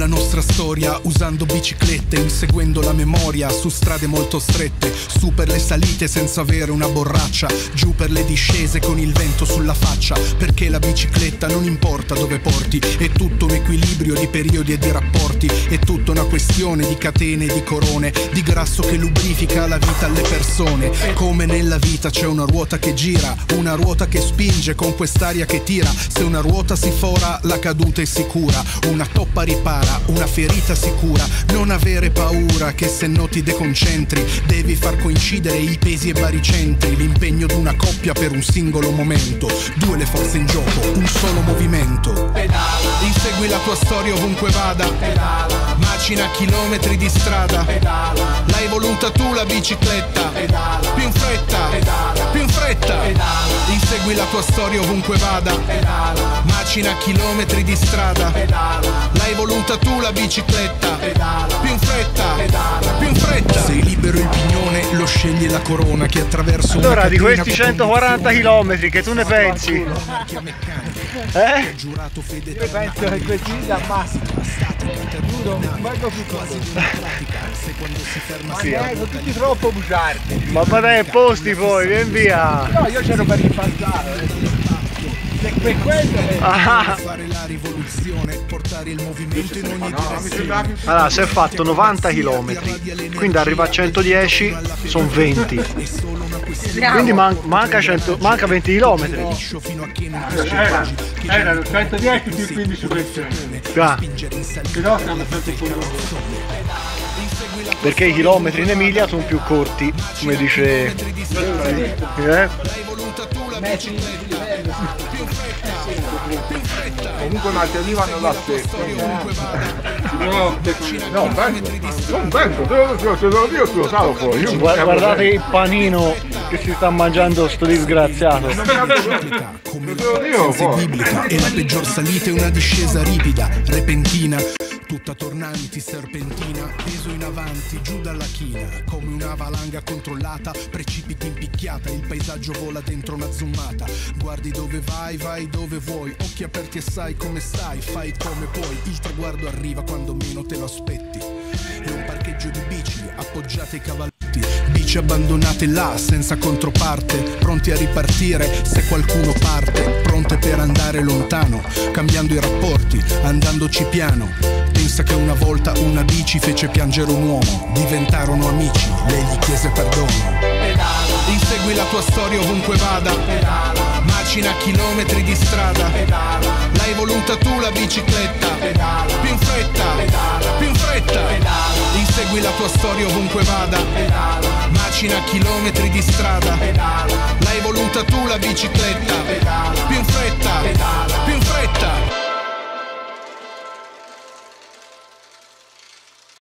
la nostra storia usando biciclette, inseguendo la memoria su strade molto strette, su per le salite senza avere una borraccia, giù per le discese con il vento sulla faccia, perché la bicicletta non importa dove porti, è tutto un equilibrio di periodi e di rapporti, è tutta una questione di catene e di corone, di grasso che lubrifica la vita alle persone. Come nella vita c'è una ruota che gira, una ruota che spinge con quest'aria che tira, se una ruota si fora la caduta è sicura, una toppa ripara, una ferita sicura, non avere paura che se no ti deconcentri, devi far coincidere i pesi e baricentri, l'impegno d'una coppia per un singolo momento, due le forze in gioco, un solo movimento. Pedala, insegui la tua storia ovunque vada, pedala, macina chilometri di strada, pedala, l'hai voluta tu la bicicletta, pedala, più in fretta, pedala, più in fretta, pedala, insegui la tua storia ovunque vada, pedala, macina chilometri di strada, pedala, l'hai voluta tu la bicicletta, pedala, più in fretta, pedala, più in fretta. Sei libero il pignone, lo scegli la corona che attraverso. Allora di questi 140 km che tu ne pensi? Io penso che questi da ammazza. Giuro, manco più quasi. Ma sono tutti troppo bugiardi. Ma dai posti poi, vieni via. No, io c'ero per ripassare. Per quello fare la rivoluzione, portare il movimento in ogni direzione. Allora, si è fatto 90 km, quindi arriva a 110, sono 20. Quindi manca 20 km. Erano 110 più 15%. Però siamo sempre Perché i chilometri in Emilia sono più corti, come dice. Comunque ma ti arrivano da te. Non vengo, te lo dico che lo stavo poi. Guardate il panino che si sta mangiando sto disgraziato. Biblica e la peggior salita è una discesa ripida, repentina, tutta tornanti, serpentina, peso in avanti, giù dalla china, come una valanga controllata, precipiti in picchiata, il paesaggio vola dentro una zoomata, guardi dove vai, vai dove vuoi, occhi aperti e sai come stai, fai come puoi, il traguardo arriva quando meno te lo aspetti, è un parcheggio di bici, appoggiate ai cavalletti, bici abbandonate là, senza controparte, pronti a ripartire se qualcuno parte, pronte per andare lontano, cambiando i rapporti, andandoci piano. Pensa che una volta una bici fece piangere un uomo, diventarono amici, lei gli chiese perdono. Pedala, insegui la tua storia ovunque vada, pedala, macina chilometri di strada, pedala, l'hai voluta tu la bicicletta, pedala, più in fretta, pedala, più in fretta, pedala, insegui la tua storia ovunque vada, pedala, macina chilometri di strada, pedala, l'hai voluta tu la bicicletta, pedala, più in fretta, pedala, più in fretta.